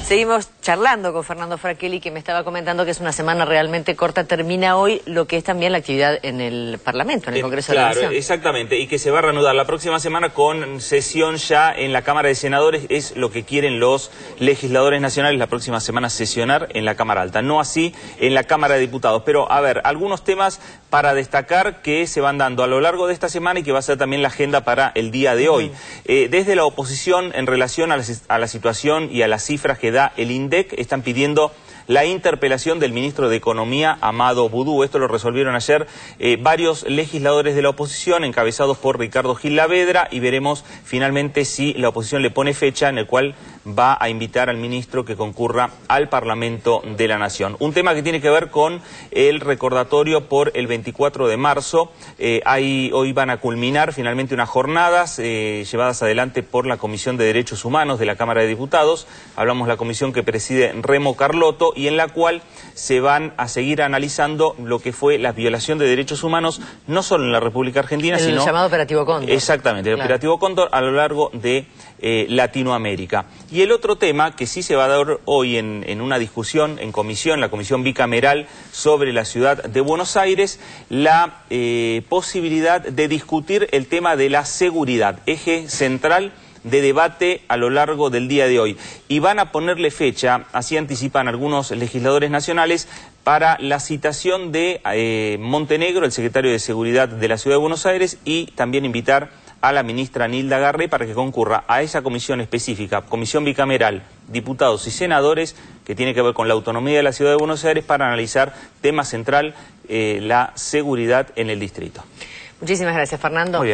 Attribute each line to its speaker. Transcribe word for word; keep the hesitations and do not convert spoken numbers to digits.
Speaker 1: Seguimos charlando con Fernando Fracchelli, que me estaba comentando que es una semana realmente corta. Termina hoy lo que es también la actividad en el Parlamento, en el Congreso
Speaker 2: eh, claro,
Speaker 1: de la Nación.
Speaker 2: Exactamente, y que se va a reanudar la próxima semana con sesión ya en la Cámara de Senadores. Es lo que quieren los legisladores nacionales, la próxima semana sesionar en la Cámara Alta, no así en la Cámara de Diputados. Pero, a ver, algunos temas para destacar que se van dando a lo largo de esta semana y que va a ser también la agenda para el día de hoy. Eh, desde la oposición, en relación a la, a la situación y a las cifras que da el INDEC, están pidiendo la interpelación del ministro de Economía, Amado Boudou. Esto lo resolvieron ayer eh, varios legisladores de la oposición, encabezados por Ricardo Gil Lavedra, y veremos finalmente si la oposición le pone fecha en el cual va a invitar al ministro que concurra al Parlamento de la Nación. Un tema que tiene que ver con el recordatorio por el veinticuatro de marzo. Eh, hay, hoy van a culminar finalmente unas jornadas eh, llevadas adelante por la Comisión de Derechos Humanos de la Cámara de Diputados. Hablamos de la comisión que preside Remo Carlotto, y en la cual se van a seguir analizando lo que fue la violación de derechos humanos, no solo en la República Argentina,
Speaker 1: el
Speaker 2: sino...
Speaker 1: El llamado Operativo Cóndor.
Speaker 2: Exactamente, el
Speaker 1: claro.
Speaker 2: Operativo Cóndor a lo largo de eh, Latinoamérica. Y el otro tema que sí se va a dar hoy en, en una discusión en comisión, la comisión bicameral sobre la ciudad de Buenos Aires, la eh, posibilidad de discutir el tema de la seguridad, eje central de debate a lo largo del día de hoy. Y van a ponerle fecha, así anticipan algunos legisladores nacionales, para la citación de eh, Montenegro, el secretario de Seguridad de la Ciudad de Buenos Aires, y también invitar a la ministra Nilda Garré para que concurra a esa comisión específica, comisión bicameral, diputados y senadores, que tiene que ver con la autonomía de la Ciudad de Buenos Aires, para analizar tema central, eh, la seguridad en el distrito.
Speaker 1: Muchísimas gracias, Fernando.